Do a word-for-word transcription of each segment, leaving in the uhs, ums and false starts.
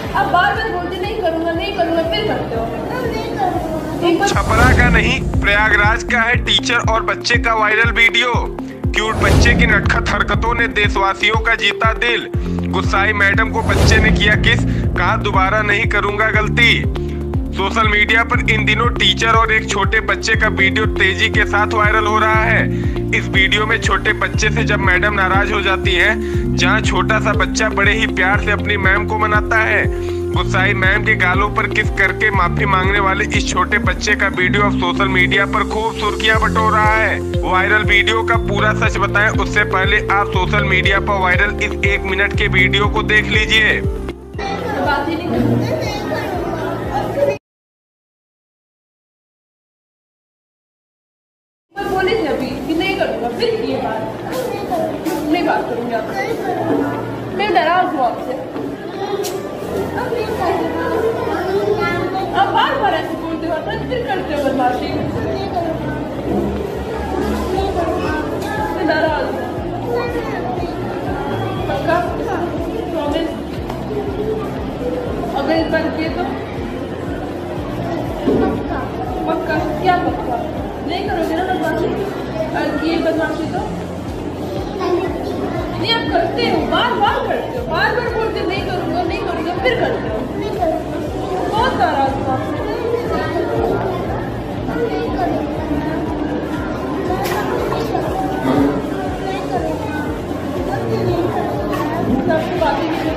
अब बार बार बोलते नहीं करूँगा नहीं करूँगा, फिर करते हो। छपरा का नहीं, प्रयागराज का है टीचर और बच्चे का वायरल वीडियो। क्यूट बच्चे की नटखट हरकतों ने देशवासियों का जीता दिल। गुस्साई मैडम को बच्चे ने किया किस, कहा दोबारा नहीं करूंगा गलती। सोशल मीडिया पर इन दिनों टीचर और एक छोटे बच्चे का वीडियो तेजी के साथ वायरल हो रहा है। इस वीडियो में छोटे बच्चे से जब मैडम नाराज हो जाती हैं, जहां छोटा सा बच्चा बड़े ही प्यार से अपनी मैम को मनाता है। गुस्साई मैम के गालों पर किस करके माफी मांगने वाले इस छोटे बच्चे का वीडियो अब सोशल मीडिया पर खूब सुर्खियां बटोर रहा है। वायरल वीडियो का पूरा सच बताएं उससे पहले आप सोशल मीडिया पर वायरल इस एक मिनट के वीडियो को देख लीजिए। बोले थे अभी कि नहीं करूँगा, फिर ये बात नहीं बात करूँगी आपसे। मैं नाराज हूँ आपसे। अब बार बार ऐसे बोलते हो, फिर करते हो बदमाशी। मैं नाराज हूँ। पक्का प्रॉमिस, अगर इस बार किए तो पक्का। क्या पक्का? नहीं करोगे ना बदमाशी? और ये बदमाशी तो नहीं, आप करते हो, बार बार करते हो, बार बार बोलते नहीं करूँगा नहीं करूँगा, फिर करते हो। बहुत नाराज हूँ आपसे। सबसे बातें नहीं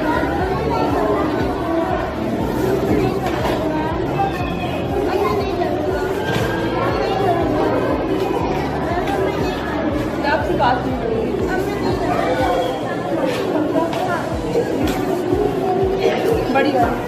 आपसे बात नहीं करूँगी। बड़ी बात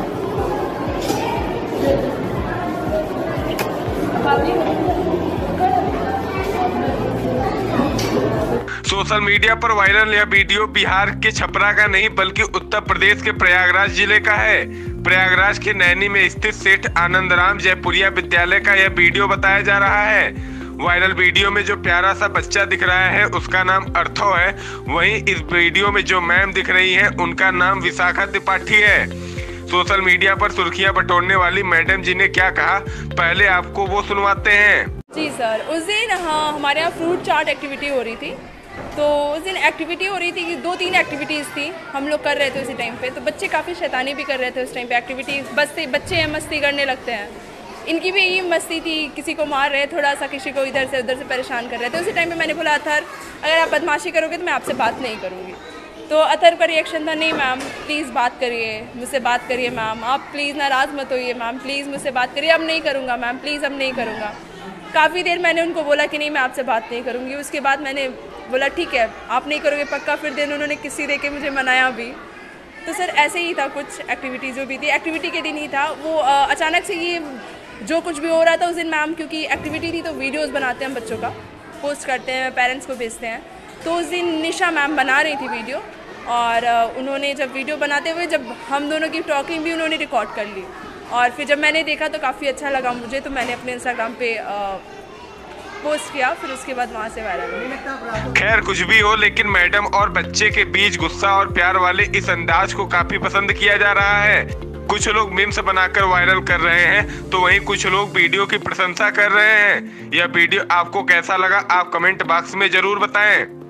सोशल मीडिया पर वायरल यह वीडियो बिहार के छपरा का नहीं बल्कि उत्तर प्रदेश के प्रयागराज जिले का है। प्रयागराज के नैनी में स्थित सेठ आनंदराम जयपुरिया विद्यालय का यह वीडियो बताया जा रहा है। वायरल वीडियो में जो प्यारा सा बच्चा दिख रहा है उसका नाम अर्थो है। वहीं इस वीडियो में जो मैम दिख रही है उनका नाम विशाखा त्रिपाठी है। सोशल मीडिया पर सुर्खियां बटोरने वाली मैडम जी ने क्या कहा, पहले आपको वो सुनवाते हैं। जी सर, उस दिन हाँ हमारे यहाँ फ्रूट चाट एक्टिविटी हो रही थी। तो उस दिन एक्टिविटी हो रही थी कि दो तीन एक्टिविटीज़ थी, हम लोग कर रहे थे उसी टाइम पे। तो बच्चे काफ़ी शैतानी भी कर रहे थे उस टाइम पे। एक्टिविटी बस से बच्चे हैं, मस्ती करने लगते हैं। इनकी भी यही मस्ती थी, किसी को मार रहे थोड़ा सा, किसी को इधर से उधर से परेशान कर रहे थे। उसी टाइम पे मैंने बोला अथर अगर आप बदमाशी करोगे तो मैं आपसे बात नहीं करूँगी। तो अथर का रिएक्शन था नहीं मैम प्लीज़ बात करिए, मुझसे बात करिए मैम, आप प्लीज़ नाराज़ मत होइए मैम, प्लीज़ मुझसे बात करिए। अब नहीं करूँगा मैम, प्लीज़ अब नहीं करूँगा। काफ़ी देर मैंने उनको बोला कि नहीं मैं आपसे बात नहीं करूँगी। उसके बाद मैंने बोला ठीक है आप नहीं करोगे पक्का। फिर दिन उन्होंने किसी दे के मुझे मनाया भी। तो सर ऐसे ही था, कुछ एक्टिविटी जो भी थी एक्टिविटी के दिन ही था वो। आ, अचानक से ये जो कुछ भी हो रहा था उस दिन मैम, क्योंकि एक्टिविटी थी तो वीडियोस बनाते हैं हम बच्चों का, पोस्ट करते हैं, पेरेंट्स को भेजते हैं। तो उस दिन निशा मैम बना रही थी वीडियो और उन्होंने जब वीडियो बनाते हुए जब हम दोनों की टॉकिंग भी उन्होंने रिकॉर्ड कर ली। और फिर जब मैंने देखा तो काफ़ी अच्छा लगा मुझे, तो मैंने अपने इंस्टाग्राम पे पोस्ट किया। फिर उसके बाद वहाँ से वायरल हो। खैर कुछ भी हो, लेकिन मैडम और बच्चे के बीच गुस्सा और प्यार वाले इस अंदाज को काफी पसंद किया जा रहा है। कुछ लोग मीम्स बनाकर वायरल कर रहे हैं तो वहीं कुछ लोग वीडियो की प्रशंसा कर रहे हैं। यह वीडियो आपको कैसा लगा आप कमेंट बॉक्स में जरूर बताएं।